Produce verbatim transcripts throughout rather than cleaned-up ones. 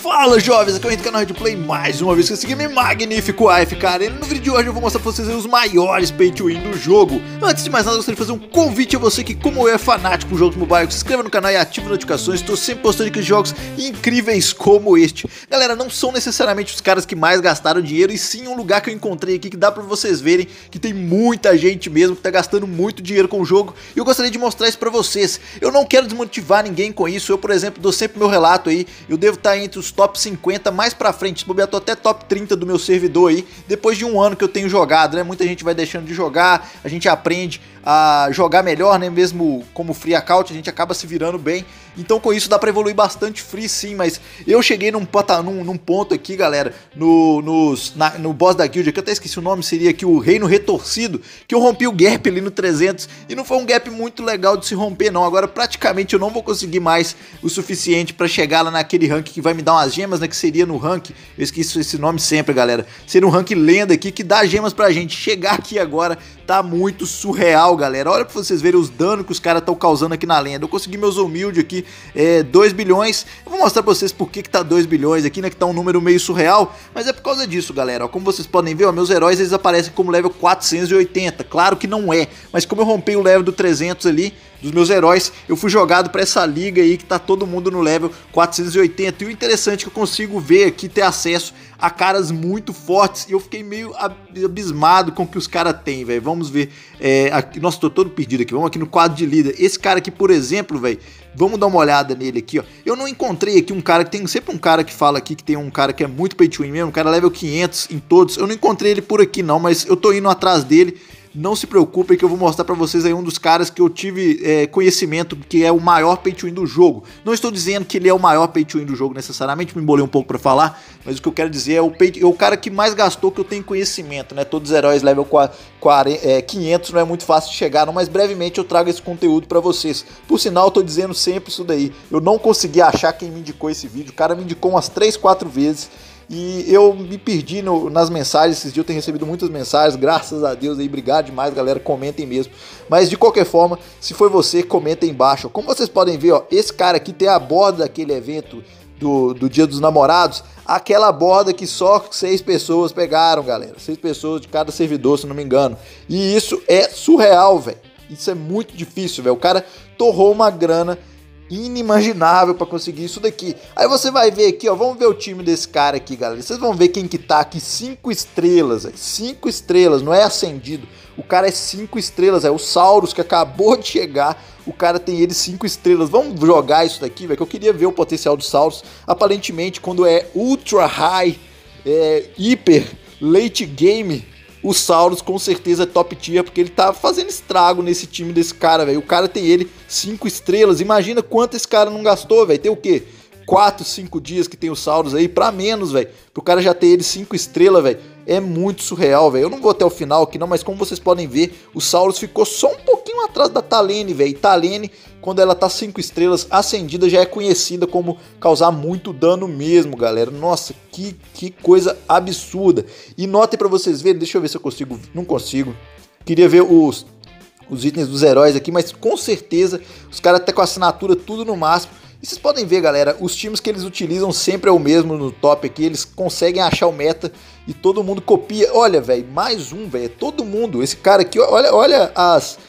Fala jovens, aqui é o Henrique, canal de Play, mais uma vez com esse game magnífico A F, cara. E no vídeo de hoje eu vou mostrar pra vocês aí os maiores pay to win do jogo. Antes de mais nada, eu gostaria de fazer um convite a você que, como eu, é fanático por jogos mobile, se inscreva no canal e ative notificações. Estou sempre postando aqui jogos incríveis como este. Galera, não são necessariamente os caras que mais gastaram dinheiro, e sim um lugar que eu encontrei aqui que dá pra vocês verem que tem muita gente mesmo que tá gastando muito dinheiro com o jogo. E eu gostaria de mostrar isso pra vocês. Eu não quero desmotivar ninguém com isso. Eu, por exemplo, dou sempre meu relato aí. Eu devo estar entre os top cinquenta mais pra frente, se bobear, tô até top trinta do meu servidor aí, depois de um ano que eu tenho jogado, né? Muita gente vai deixando de jogar, a gente aprende a jogar melhor, né? Mesmo como free account, a gente acaba se virando bem. Então com isso dá pra evoluir bastante free sim, mas eu cheguei num, num, num ponto aqui, galera, no, nos, na, no boss da guild, que eu até esqueci o nome, seria aqui o Reino Retorcido, que eu rompi o gap ali no trezentos, e não foi um gap muito legal de se romper não. Agora praticamente eu não vou conseguir mais o suficiente pra chegar lá naquele rank que vai me dar umas gemas, né, que seria no rank, eu esqueço esse nome sempre, galera, seria um rank lenda aqui que dá gemas pra gente. Chegar aqui agora tá muito surreal, galera. Olha pra vocês verem os danos que os caras estão causando aqui na lenda. Eu consegui meus humildes aqui, é, dois bilhões. Eu vou mostrar pra vocês por que que tá dois bilhões aqui, né, que tá um número meio surreal, mas é por causa disso, galera. Ó, como vocês podem ver, ó, meus heróis, eles aparecem como level quatrocentos e oitenta. Claro que não é, mas como eu rompei o level do trezentos ali, dos meus heróis, eu fui jogado pra essa liga aí que tá todo mundo no level quatrocentos e oitenta. E o interessante é que eu consigo ver aqui, ter acesso a caras muito fortes, e eu fiquei meio abismado com o que os caras têm, velho. Vamos ver, é, aqui, nossa, tô todo perdido aqui, vamos aqui no quadro de líder. Esse cara aqui, por exemplo, velho, vamos dar uma olhada nele aqui, ó. Eu não encontrei aqui um cara que tem, sempre um cara que fala aqui que tem um cara que é muito pay to win mesmo, um cara level quinhentos em todos. Eu não encontrei ele por aqui não, mas eu tô indo atrás dele. Não se preocupem que eu vou mostrar pra vocês aí um dos caras que eu tive é, conhecimento que é o maior pay to win do jogo. Não estou dizendo que ele é o maior pay to win do jogo necessariamente, me embolei um pouco pra falar, mas o que eu quero dizer é o, pay, é o cara que mais gastou, que eu tenho conhecimento, né? Todos os heróis level quarenta, é, quinhentos não é muito fácil de chegar, não, mas brevemente eu trago esse conteúdo pra vocês. Por sinal, eu tô dizendo sempre isso daí. Eu não consegui achar quem me indicou esse vídeo, o cara me indicou umas três, quatro vezes. E eu me perdi no, nas mensagens, esses dias eu tenho recebido muitas mensagens, graças a Deus aí, obrigado demais, galera, comentem mesmo. Mas de qualquer forma, se foi você, comenta aí embaixo. Como vocês podem ver, ó, esse cara aqui tem a borda daquele evento do, do Dia dos Namorados, aquela borda que só seis pessoas pegaram, galera, seis pessoas de cada servidor, se não me engano. E isso é surreal, velho, isso é muito difícil, velho, o cara torrou uma grana inimaginável pra conseguir isso daqui. Aí você vai ver aqui, ó, vamos ver o time desse cara aqui, galera. Vocês vão ver quem que tá aqui, cinco estrelas, cinco estrelas, não é acendido. O cara é cinco estrelas, é o Saurus que acabou de chegar. O cara tem ele cinco estrelas. Vamos jogar isso daqui, velho, que eu queria ver o potencial do Saurus. Aparentemente, quando é ultra high, é, hiper late game, o Saurus com certeza é top tier, porque ele tá fazendo estrago nesse time desse cara, velho. O cara tem ele cinco estrelas. Imagina quanto esse cara não gastou, velho. Tem o quê? quatro, cinco dias que tem o Saurus aí, pra menos, velho. Pro cara já ter ele cinco estrelas, velho. É muito surreal, velho. Eu não vou até o final aqui não, mas como vocês podem ver, o Saurus ficou só um pouquinho atrás da Talene, velho. E Talene, quando ela tá cinco estrelas acendida, já é conhecida como causar muito dano mesmo, galera. Nossa, que, que coisa absurda. E notem pra vocês verem, deixa eu ver se eu consigo, não consigo. Queria ver os, os itens dos heróis aqui, mas com certeza os caras até com a assinatura tudo no máximo. E vocês podem ver, galera, os times que eles utilizam sempre é o mesmo no top aqui, eles conseguem achar o meta e todo mundo copia. Olha, velho, mais um, velho, todo mundo, esse cara aqui, olha, olha as...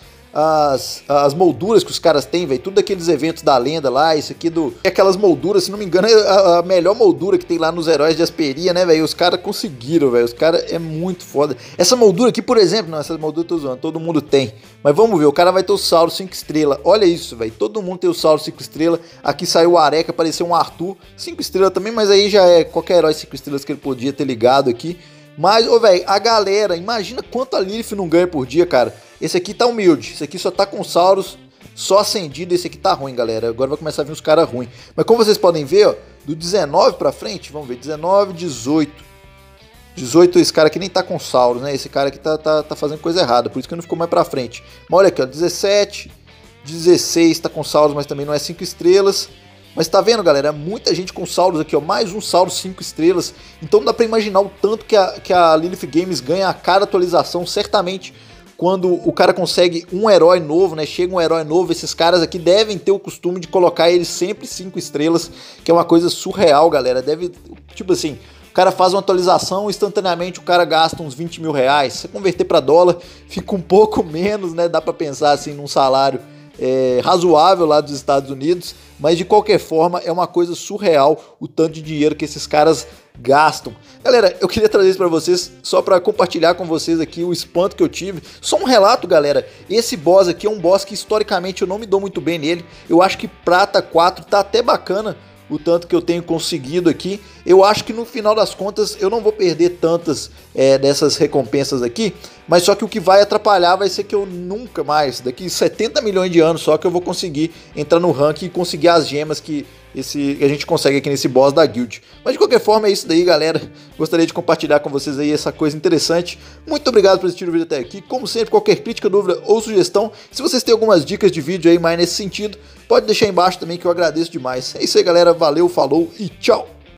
As, as molduras que os caras têm, velho, tudo daqueles eventos da lenda lá, isso aqui do... Aquelas molduras, se não me engano, é a, a melhor moldura que tem lá nos heróis de Asperia, né, velho? Os caras conseguiram, velho, os caras é muito foda. Essa moldura aqui, por exemplo, não, essa moldura eu tô zoando, todo mundo tem. Mas vamos ver, o cara vai ter o Saurus cinco estrelas, olha isso, velho, todo mundo tem o Saurus cinco estrelas. Aqui saiu o Areca, apareceu um Arthur, cinco estrelas também, mas aí já é qualquer herói cinco estrelas que ele podia ter ligado aqui. Mas, ô, velho, a galera, imagina quanto a Lilith não ganha por dia, cara. Esse aqui tá humilde, esse aqui só tá com Saurus, só acendido, esse aqui tá ruim, galera. Agora vai começar a vir uns caras ruins. Mas como vocês podem ver, ó, do dezenove pra frente, vamos ver, dezenove, dezoito. dezoito, esse cara aqui nem tá com Saurus, né? Esse cara aqui tá, tá, tá fazendo coisa errada, por isso que não ficou mais pra frente. Mas olha aqui, ó, dezessete, dezesseis tá com Saurus, mas também não é cinco estrelas. Mas tá vendo, galera, muita gente com Saurus aqui, ó, mais um Saurus cinco estrelas. Então dá pra imaginar o tanto que a, que a Lilith Games ganha a cada atualização, certamente. quando o cara consegue um herói novo, né? Chega um herói novo, esses caras aqui devem ter o costume de colocar ele sempre cinco estrelas, que é uma coisa surreal, galera. Deve, tipo assim, o cara faz uma atualização, instantaneamente o cara gasta uns vinte mil reais. Se você converter para dólar, fica um pouco menos, né? Dá para pensar assim num salário é, razoável lá dos Estados Unidos, mas de qualquer forma é uma coisa surreal o tanto de dinheiro que esses caras gastam. Galera, eu queria trazer isso pra vocês, só pra compartilhar com vocês aqui o espanto que eu tive. Só um relato, galera, esse boss aqui é um boss que historicamente eu não me dou muito bem nele. Eu acho que prata quatro tá até bacana, o tanto que eu tenho conseguido aqui. Eu acho que no final das contas eu não vou perder tantas é, dessas recompensas aqui, mas só que o que vai atrapalhar vai ser que eu nunca mais, daqui setenta milhões de anos só, que eu vou conseguir entrar no ranking e conseguir as gemas que, esse, que a gente consegue aqui nesse boss da guild. Mas de qualquer forma é isso daí, galera. Gostaria de compartilhar com vocês aí essa coisa interessante. Muito obrigado por assistir o vídeo até aqui. Como sempre, qualquer crítica, dúvida ou sugestão, se vocês têm algumas dicas de vídeo aí mais nesse sentido, pode deixar aí embaixo também, que eu agradeço demais. É isso aí, galera. Valeu, falou e tchau!